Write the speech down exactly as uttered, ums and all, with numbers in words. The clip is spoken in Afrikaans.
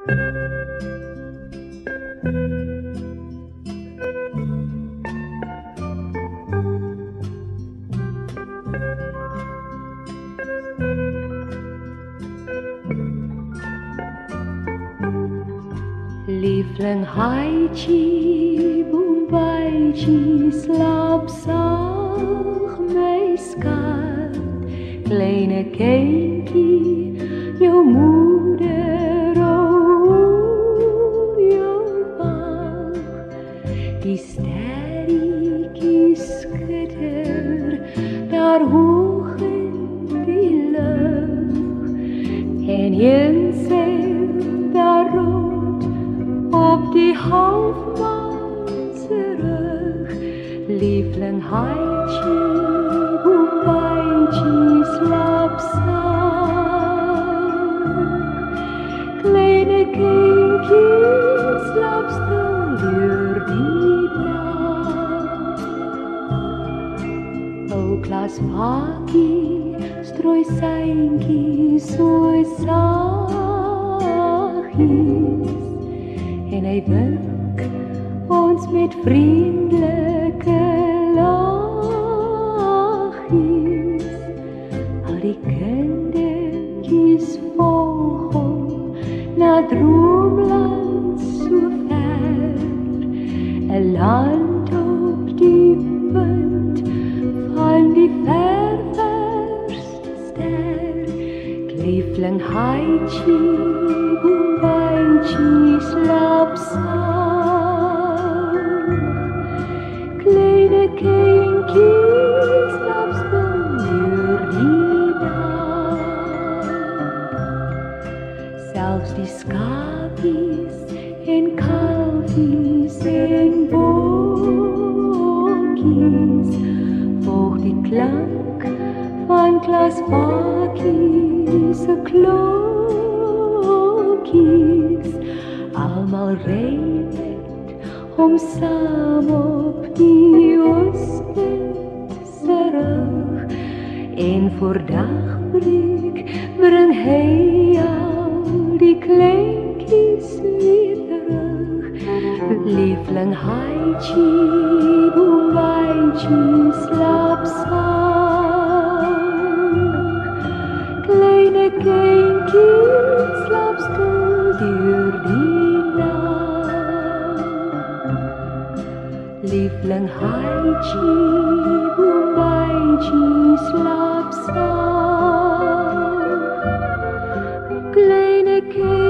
Liefling Haitjie, boembaitjie, slaap zacht, my skat. Kleine kindjie, jou moeder oor jou wag. Die sterretjies skitter daar hoog in die lug. En een seil daar rond op die halfmaan se rug. Liefling Haitjie, boembaitjie, slaap zacht. Kleine kindjie, slaap stil deur die nag. O Klaas Pakie, strooi seintjies so saggies. En hy wink ons met vriendelike laggies. Al die kindertjies volg hom na droomland so ver. 'n land op die punt van die ver verste ster. Liefling Haitjie, boembaitjie, slaap zacht. Kleine kindjie, slaap stil deur die nag. Selfs die skapies en kalfies en bokkies volg die klank van Klaas Pakie se klokkies. Almal ry met hom saam op die ooswind se rug. En voor dagbreek bring hy al die kleintjies weer terug. Liefling Haitjie, boembaitjie, slaap zacht. Kleine kindjie, slaap stil deur die nag. Liefling Haitjie, boembaitjie, slaap zacht. Kleine kindjie,